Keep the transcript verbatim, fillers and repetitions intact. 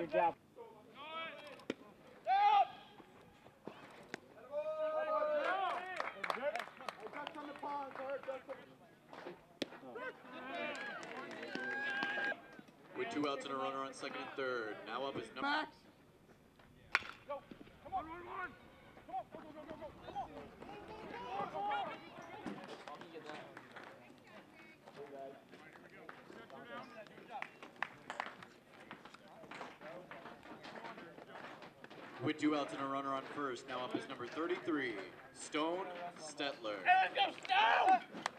Good job. With two outs and a runner on second and third. Now up is number Max. Go. Come on, run, run. Come on, go, go, go, go, go. Come on. Come on. With two outs and a runner on first. Now up is number thirty-three, Stone Stetler. Hey, let's go, Stone!